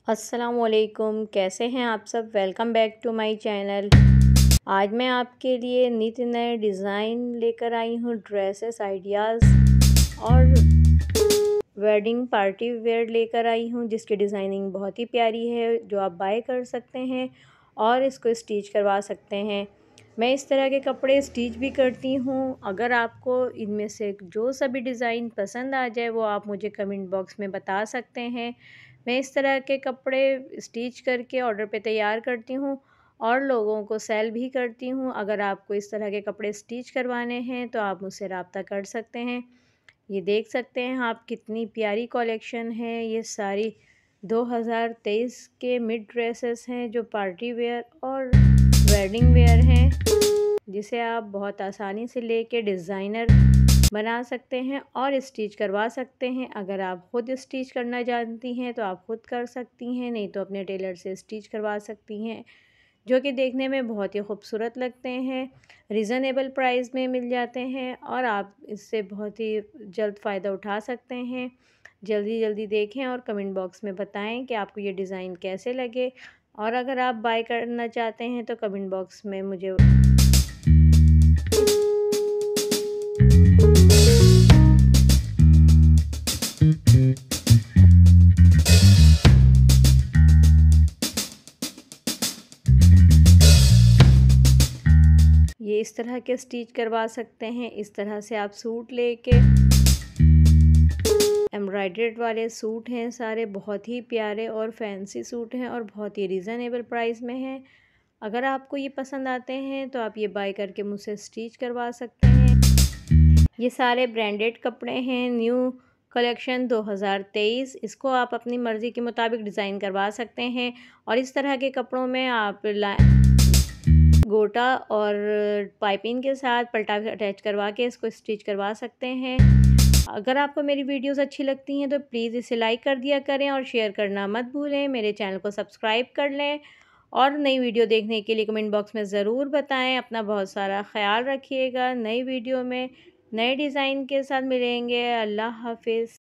अस्सलामुअलैकुम, कैसे हैं आप सब। Welcome back to my channel. आज मैं आपके लिए नित नए डिज़ाइन लेकर आई हूँ, ड्रेसेस आइडियाज़ और वेडिंग पार्टी वेयर लेकर आई हूँ, जिसकी डिज़ाइनिंग बहुत ही प्यारी है, जो आप बाय कर सकते हैं और इसको स्टिच करवा सकते हैं। मैं इस तरह के कपड़े स्टिच भी करती हूँ। अगर आपको इनमें से जो सा भी डिज़ाइन पसंद आ जाए वो आप मुझे कमेंट बॉक्स में बता सकते हैं। मैं इस तरह के कपड़े स्टिच करके ऑर्डर पे तैयार करती हूँ और लोगों को सेल भी करती हूँ। अगर आपको इस तरह के कपड़े स्टिच करवाने हैं तो आप मुझसे रब्ता कर सकते हैं। ये देख सकते हैं आप कितनी प्यारी कलेक्शन है। ये सारी 2023 के मिड ड्रेसेस हैं जो पार्टी वेयर और वेडिंग वेयर हैं, जिसे आप बहुत आसानी से लेके डिज़ाइनर बना सकते हैं और स्टिच करवा सकते हैं। अगर आप ख़ुद स्टिच करना जानती हैं तो आप ख़ुद कर सकती हैं, नहीं तो अपने टेलर से स्टिच करवा सकती हैं, जो कि देखने में बहुत ही खूबसूरत लगते हैं। रिज़नेबल प्राइस में मिल जाते हैं और आप इससे बहुत ही जल्द फ़ायदा उठा सकते हैं। जल्दी जल्दी देखें और कमेंट बॉक्स में बताएं कि आपको ये डिज़ाइन कैसे लगे, और अगर आप बाय करना चाहते हैं तो कमेंट बॉक्स में मुझे ये इस तरह के स्टिच करवा सकते हैं। इस तरह से आप सूट लेके, एम्ब्रॉयडर्ड वाले सूट हैं, सारे बहुत ही प्यारे और फैंसी सूट हैं और बहुत ही रीज़नेबल प्राइस में हैं। अगर आपको ये पसंद आते हैं तो आप ये बाय करके मुझसे स्टिच करवा सकते हैं। ये सारे ब्रांडेड कपड़े हैं, न्यू कलेक्शन 2023। इसको आप अपनी मर्ज़ी के मुताबिक डिज़ाइन करवा सकते हैं और इस तरह के कपड़ों में आप गोटा और पाइपिंग के साथ पल्टा अटैच करवा के इसको स्टिच करवा सकते हैं। अगर आपको मेरी वीडियोस अच्छी लगती हैं तो प्लीज़ इसे लाइक कर दिया करें और शेयर करना मत भूलें। मेरे चैनल को सब्सक्राइब कर लें और नई वीडियो देखने के लिए कमेंट बॉक्स में ज़रूर बताएं। अपना बहुत सारा ख्याल रखिएगा। नई वीडियो में नए डिज़ाइन के साथ मिलेंगे। अल्लाह हाफ़िज़।